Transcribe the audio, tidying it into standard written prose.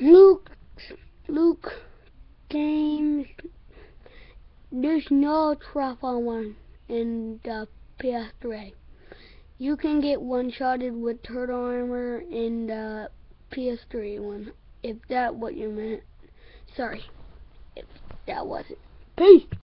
Luke games. There's no Truffle one in the PS3. You can get one-shotted with turtle armor in the PS3 one, if that what you meant. Sorry, if that wasn't. Peace!